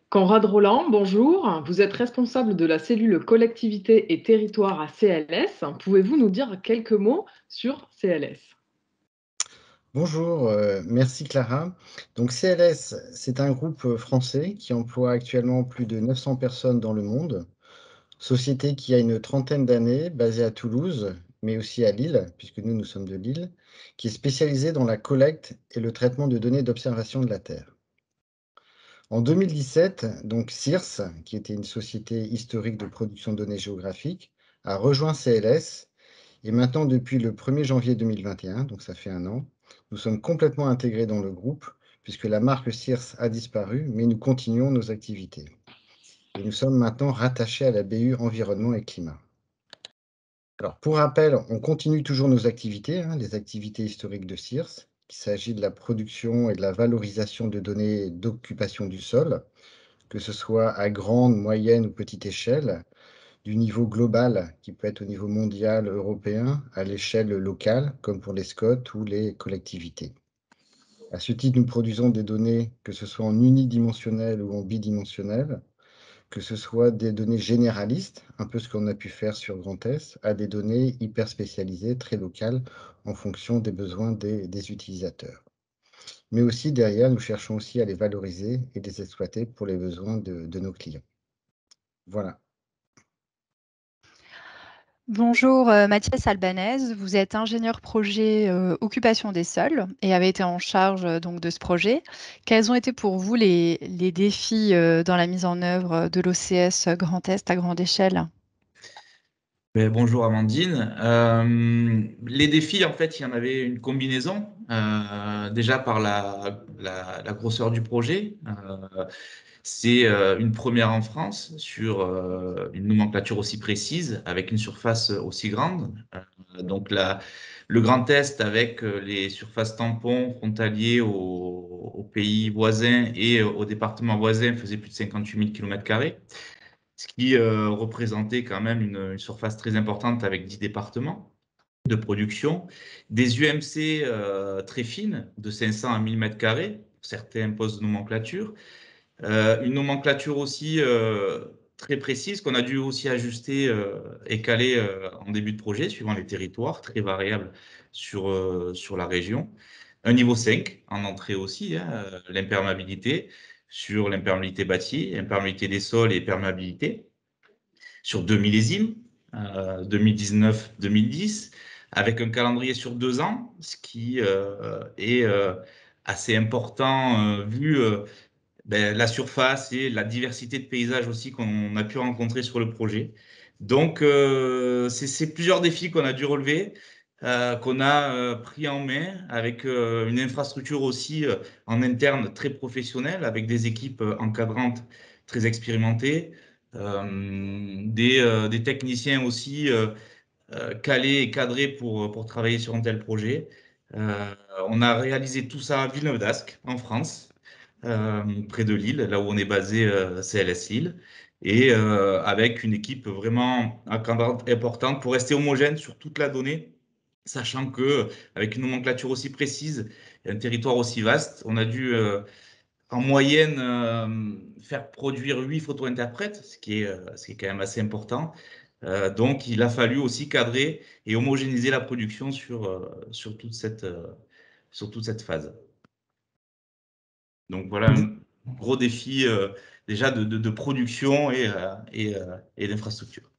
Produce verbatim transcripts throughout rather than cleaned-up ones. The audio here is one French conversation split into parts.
Conrad Roland, bonjour. Vous êtes responsable de la cellule collectivité et territoire à C L S. Pouvez-vous nous dire quelques mots sur C L S? Bonjour, euh, merci Clara. Donc C L S, c'est un groupe euh, français qui emploie actuellement plus de neuf cents personnes dans le monde. Société qui a une trentaine d'années, basée à Toulouse, mais aussi à Lille, puisque nous, nous sommes de Lille, qui est spécialisée dans la collecte et le traitement de données d'observation de la Terre. En deux mille dix-sept, donc C I R S, qui était une société historique de production de données géographiques, a rejoint C L S. Et maintenant, depuis le premier janvier deux mille vingt et un, donc ça fait un an, nous sommes complètement intégrés dans le groupe, puisque la marque C I R S a disparu, mais nous continuons nos activités. Et nous sommes maintenant rattachés à la B U Environnement et Climat. Alors, pour rappel, on continue toujours nos activités, hein, les activités historiques de C I R S, qu'il s'agit de la production et de la valorisation de données d'occupation du sol, que ce soit à grande, moyenne ou petite échelle, du niveau global, qui peut être au niveau mondial, européen, à l'échelle locale, comme pour les SCOT ou les collectivités. À ce titre, nous produisons des données, que ce soit en unidimensionnel ou en bidimensionnel, que ce soit des données généralistes, un peu ce qu'on a pu faire sur Grand Est, à des données hyper spécialisées, très locales, en fonction des besoins des, des utilisateurs. Mais aussi, derrière, nous cherchons aussi à les valoriser et les exploiter pour les besoins de, de nos clients. Voilà. Bonjour, euh, Mathias Albanese, vous êtes ingénieur projet euh, occupation des sols et avez été en charge euh, donc de ce projet. Quels ont été pour vous les, les défis euh, dans la mise en œuvre de l'O C S Grand Est à grande échelle? Ben, bonjour Amandine. Euh, les défis, en fait, il y en avait une combinaison. Euh, déjà par la, la, la grosseur du projet. Euh, c'est euh, une première en France sur euh, une nomenclature aussi précise, avec une surface aussi grande. Euh, donc la, le Grand Est avec euh, les surfaces tampons frontaliers aux, aux pays voisins et aux départements voisins faisait plus de cinquante-huit mille kilomètres carrés, ce qui euh, représentait quand même une, une surface très importante avec dix départements de production, des U M C euh, très fines, de cinq cents à mille mètres carrés, certains postes de nomenclature, euh, une nomenclature aussi euh, très précise qu'on a dû aussi ajuster euh, et caler euh, en début de projet, suivant les territoires, très variables sur, euh, sur la région. Un niveau cinq en entrée aussi, hein, euh, l'imperméabilité, sur l'imperméabilité bâtie, imperméabilité des sols et perméabilité sur deux millésimes, euh, deux mille dix-neuf deux mille dix, avec un calendrier sur deux ans, ce qui euh, est euh, assez important euh, vu euh, ben, la surface et la diversité de paysages aussi qu'on a pu rencontrer sur le projet. Donc, euh, c'est plusieurs défis qu'on a dû relever, euh, qu'on a euh, pris en main avec euh, une infrastructure aussi euh, en interne très professionnelle, avec des équipes euh, encadrantes très expérimentées, euh, des, euh, des techniciens aussi euh, euh, calés et cadrés pour, pour travailler sur un tel projet. Euh, on a réalisé tout ça à Villeneuve d'Ascq, en France, euh, près de Lille, là où on est basé, euh, C L S Lille, et euh, avec une équipe vraiment encadrante importante pour rester homogène sur toute la donnée, sachant que avec une nomenclature aussi précise et un territoire aussi vaste, on a dû euh, en moyenne euh, faire produire huit photo-interprètes, ce qui est, euh, ce qui est quand même assez important. Euh, donc, il a fallu aussi cadrer et homogénéiser la production sur, euh, sur toute cette, euh, sur toute cette phase. Donc voilà un gros défi euh, déjà de, de- de production et, euh, et, euh, et d'infrastructure.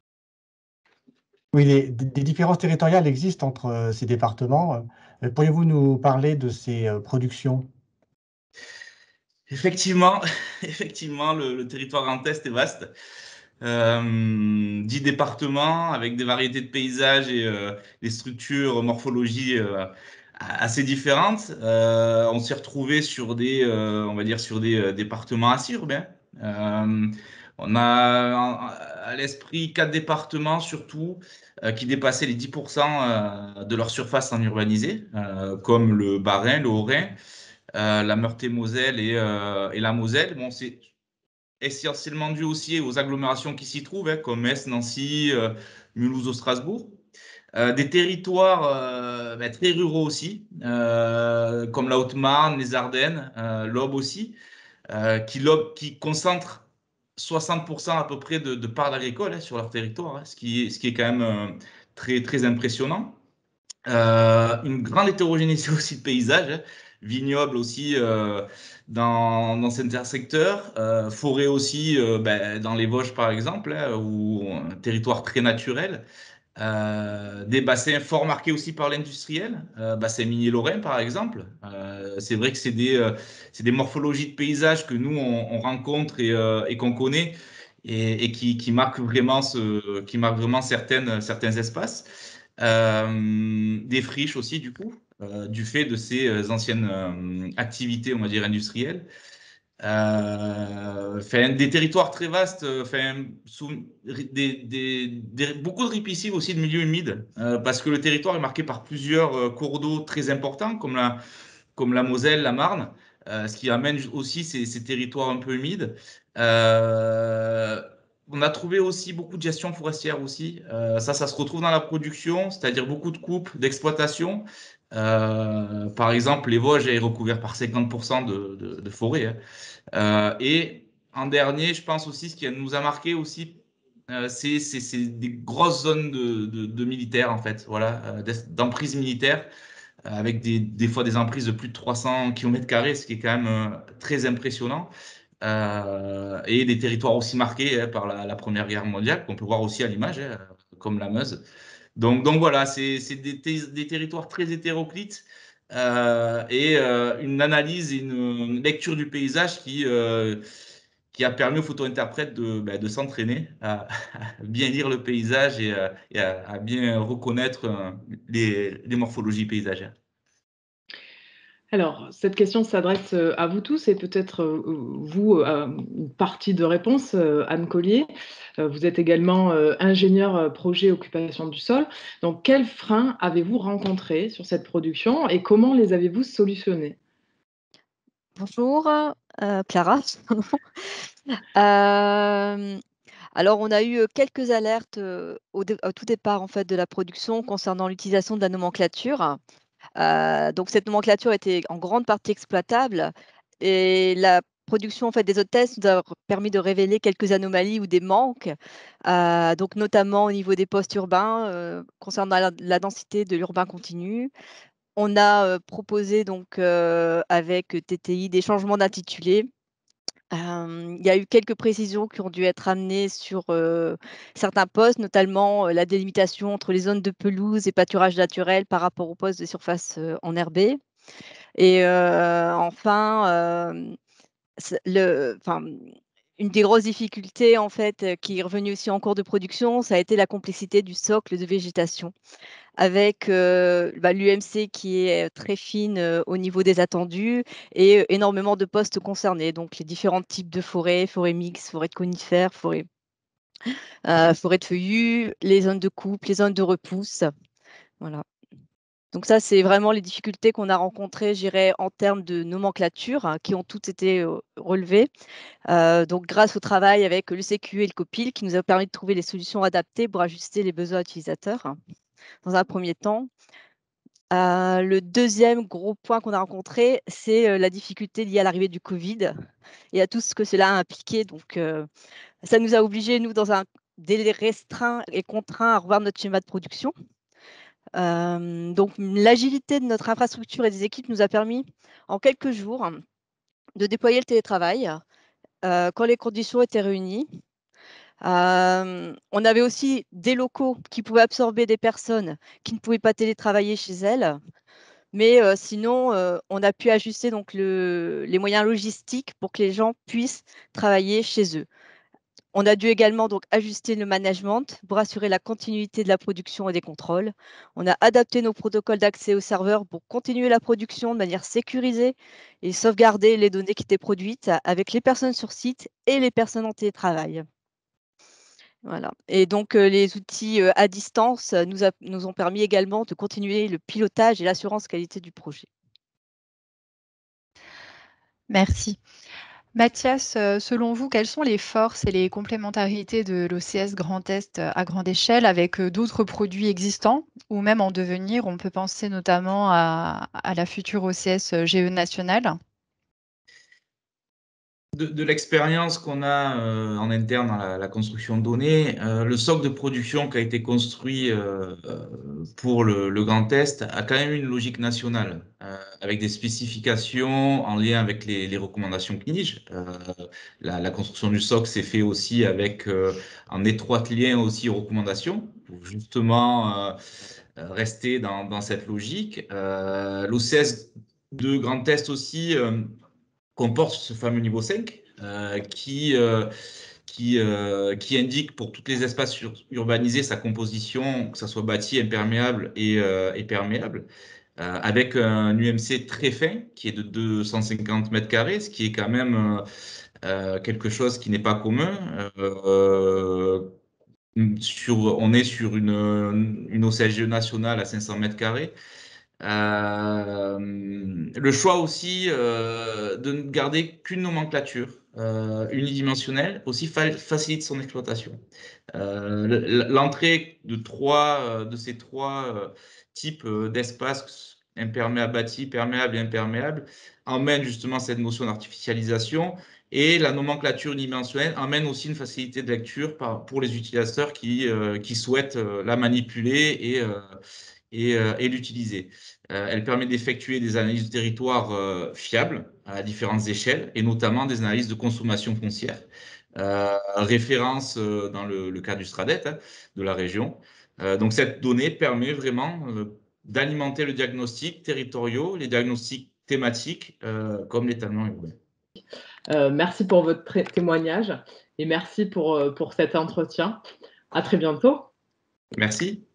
Oui, les- des des différences territoriales existent entre euh, ces départements. Euh, Pourriez-vous nous parler de ces euh, productions? Effectivement, effectivement, le, le territoire Grand Est est vaste. Euh, dix départements avec des variétés de paysages et euh, des structures, morphologies euh, assez différentes. Euh, on s'est retrouvé sur des, euh, on va dire, sur des euh, départements assez urbains. Euh, on a en- à l'esprit quatre départements surtout euh, qui dépassaient les dix pour cent euh, de leur surface en urbanisé, euh, comme le Bas-Rhin, le Haut-Rhin, euh, la Meurthe-et-Moselle et, euh, et la Moselle. Bon, c'est essentiellement dû aussi aux agglomérations qui s'y trouvent, hein, comme Metz, Nancy, euh, Mulhouse, Strasbourg. Euh, des territoires euh, ben, très ruraux aussi, euh, comme la Haute-Marne, les Ardennes, euh, l'Aube aussi, euh, qui, lo- qui concentrent soixante pour cent à peu près de, de parts agricoles hein, sur leur territoire, hein, ce qui est, ce qui est quand même euh, très, très impressionnant. Euh, une grande hétérogénéité aussi de paysages, hein, vignobles aussi euh, dans, dans certains secteurs, euh, forêt aussi euh, ben, dans les Vosges par exemple, hein, ou un territoire très naturel. Euh, des bassins fort marqués aussi par l'industriel, euh, bassin minier lorrain par exemple. Euh, c'est vrai que c'est des, euh, c'est des morphologies de paysages que nous on, on rencontre et, euh, et qu'on connaît et, et qui, qui marquent vraiment, ce, qui marquent vraiment certaines, certains espaces. Euh, des friches aussi du coup, euh, du fait de ces euh, anciennes euh, activités on va dire industrielles. Euh, enfin, des territoires très vastes, enfin, sous, des, des, des- beaucoup de ripisylves aussi de milieux humides, euh, parce que le territoire est marqué par plusieurs euh, cours d'eau très importants, comme la, comme la Moselle, la Marne, euh, ce qui amène aussi ces, ces territoires un peu humides. Euh, on a trouvé aussi beaucoup de gestion forestière aussi. Euh, ça, ça se retrouve dans la production, c'est-à-dire beaucoup de coupes, d'exploitation. Euh, par exemple, les Vosges est recouvert par cinquante pour cent de, de, de forêt, hein. Euh, et en dernier, je pense aussi, ce qui nous a marqué aussi, euh, c'est c'est des grosses zones de, de, de militaires, en fait, voilà, euh, d'emprise militaire, euh, avec des, des fois des emprises de plus de trois cents kilomètres carrés, ce qui est quand même euh, très impressionnant. Euh, et des territoires aussi marqués hein, par la, la Première Guerre mondiale, qu'on peut voir aussi à l'image, hein, comme la Meuse. Donc, donc voilà, c'est des, des territoires très hétéroclites euh, et euh, une analyse et une lecture du paysage qui, euh, qui a permis aux photo-interprètes de, ben, de s'entraîner à, à bien lire le paysage et, à, et à, à bien reconnaître euh, les, les morphologies paysagères. Alors, cette question s'adresse euh, à vous tous et peut-être euh, vous, euh, une partie de réponse, euh, Anne Collier. Euh, vous êtes également euh, ingénieur euh, projet occupation du sol. Donc, quels freins avez-vous rencontrés sur cette production et comment les avez-vous solutionnés? Bonjour, euh, Clara. Euh, alors, on a eu euh, quelques alertes euh, au, dé- au tout départ en fait de la production concernant l'utilisation de la nomenclature. Euh, donc, cette nomenclature était en grande partie exploitable et la production en fait des autres tests nous a r- permis de révéler quelques anomalies ou des manques, euh, donc notamment au niveau des postes urbains euh, concernant la, la densité de l'urbain continu. On a euh, proposé donc euh, avec T T I des changements d'intitulé. Hem, il y a eu quelques précisions qui ont dû être amenées sur, heu, certains postes, notamment, heu, la délimitation entre les zones de pelouse et pâturage naturel par rapport aux postes de surface, heu, enherbés et heu, enfin, hem, ce le enfin, mmh, une des grosses difficultés, en fait, heu, qui est revenue aussi en cours de production, ça a été la complexité du socle de végétation avec, heu, bah, l'U M C qui est, heu, très fine, heu, au niveau des attendus et heu, énormément de postes concernés. Donc les différents types de forêts, forêts mixtes, forêts de conifères, forêts, heu, forêts de feuillus, les zones de coupe, les zones de repousse. Voilà. Donc ça, c'est vraiment les difficultés qu'on a rencontrées, je dirais, en termes de nomenclature, hein, qui ont toutes été, heu, relevées. Heu, donc grâce au travail avec le C Q et le COPIL qui nous a permis de trouver les solutions adaptées pour ajuster les besoins utilisateurs, hein, dans un premier temps. Heu, le deuxième gros point qu'on a rencontré, c'est, heu, la difficulté liée à l'arrivée du covid et à tout ce que cela a impliqué. Donc, heu, ça nous a obligés, nous, dans un délai restreint et contraint, à revoir notre schéma de production. Hem, donc l'agilité de notre infrastructure et des équipes nous a permis, en quelques jours, de déployer le télétravail, heu, quand les conditions étaient réunies. Hem, on avait aussi des locaux qui pouvaient absorber des personnes qui ne pouvaient pas télétravailler chez elles. Mais heu, sinon, heu, on a pu ajuster donc le les moyens logistiques pour que les gens puissent travailler chez eux. On a dû également donc ajuster le management pour assurer la continuité de la production et des contrôles. On a adapté nos protocoles d'accès aux serveurs pour continuer la production de manière sécurisée et sauvegarder les données qui étaient produites avec les personnes sur site et les personnes en télétravail. Voilà et donc heu, les outils, heu, à distance, heu, nous a nous ont permis également de continuer le pilotage et l'assurance qualité du projet. Merci. Mathias, heu, selon vous, quelles sont les forces et les complémentarités de l'O C S Grand Est, heu, à grande échelle avec, heu, d'autres produits existants ou même en devenir? On peut penser notamment à à la future O C S, heu, G E nationale. de, de l'expérience qu'on a euh, en interne dans la, la construction de données, euh, le socle de production qui a été construit euh, pour le, le Grand Est a quand même une logique nationale, euh, avec des spécifications en lien avec les, les recommandations cliniques. Euh, la, la construction du socle s'est fait aussi avec euh, en étroit lien aussi aux recommandations, pour justement euh, rester dans, dans cette logique. Euh, L'O C S de Grand Est aussi euh, comporte ce fameux niveau cinq euh, qui, euh, qui, euh, qui indique pour tous les espaces ur urbanisés sa composition, que ce soit bâti, imperméable et, euh, et perméable, euh, avec un U M C très fin qui est de deux cent cinquante mètres carrés, ce qui est quand même euh, quelque chose qui n'est pas commun. Euh, sur, on est sur une, une O C S G nationale à cinq cents mètres carrés. Euh, le choix aussi euh, de ne garder qu'une nomenclature euh, unidimensionnelle aussi fa facilite son exploitation. Euh, L'entrée de trois euh, de ces trois euh, types euh, d'espaces imperméable, bâti, perméable et imperméable emmène justement cette notion d'artificialisation, et la nomenclature unidimensionnelle emmène aussi une facilité de lecture par, pour les utilisateurs qui, euh, qui souhaitent euh, la manipuler et, euh, et, euh, et l'utiliser. Euh, elle permet d'effectuer des analyses de territoire euh, fiables à différentes échelles, et notamment des analyses de consommation foncière. Euh, référence euh, dans le, le cas du STRADET hein, de la région. Euh, donc cette donnée permet vraiment euh, d'alimenter le diagnostic territoriaux, les diagnostics thématiques euh, comme l'étalement urbain. Euh, merci pour votre témoignage et merci pour, pour cet entretien. À très bientôt. Merci.